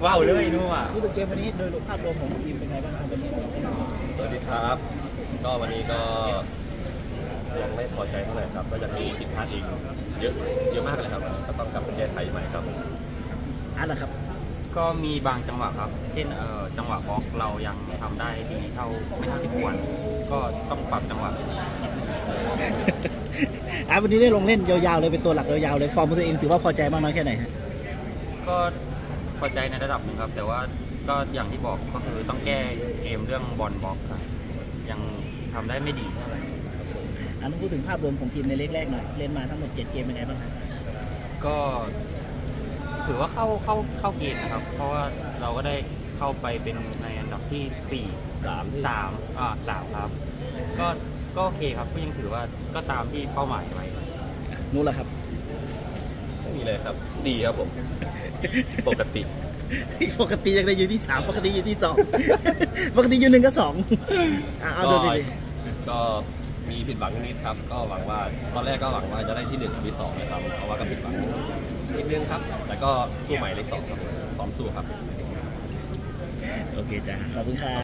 ว้าวเลยนู่นอ่ะพูดถึงเกมวันนี้โดยภาพรวมของทีมเป็นไงบ้างครับวันนี้สวัสดีครับก็วันนี้ก็ยังไม่พอใจเท่าไหร่ครับก็ยังมีผิดพลาดอีกเยอะมากเลยครับก็ต้องกลับไปแก้ไขใหม่ครับอันนะครับก็มีบางจังหวะครับเช่นจังหวะบล็อกเรายังทำได้ดีไม่เท่าที่ควรก็ต้องปรับจังหวะวันนี้ได้ลงเล่นยาวๆเลยเป็นตัวหลักยาวๆเลยฟอร์มของตัวเองถือว่าพอใจมากน้อยแค่ไหนฮะก็พอใจในระดับหนึ่งครับแต่ว่าก็อย่างที่บอกก็คือต้องแก้เกมเรื่องบอลบล็อกครับยังทำได้ไม่ดีพูดถึงภาพรวมของทีมในเล็กแรกหน่อยเล่นมาทั้งหมด7เกมเป็นไงบ้างก็ถือว่าเข้าเกณฑ์นะครับเพราะว่าเราก็ได้เข้าไปเป็นในอันดับที่3ครับก็โอเคครับก็ยังถือว่าก็ตามที่เป้าหมายไว้นู่นแหละครับไม่มีเลยครับดีครับผมปกติยังได้อยู่ที่3ปกติอยู่ที่2ปกติอยู่1กับ2เอาดูดิก็มีผิดหวังนิดครับก็หวังว่าตอนแรกก็หวังว่าจะได้ที่1กับที่2นะครับเพราะว่าก็ผิดหวังนิดนึงครับแต่ก็สู้ใหม่เลข2ครับพร้อมสู้ครับโอเคจ้ะขอบคุณครับ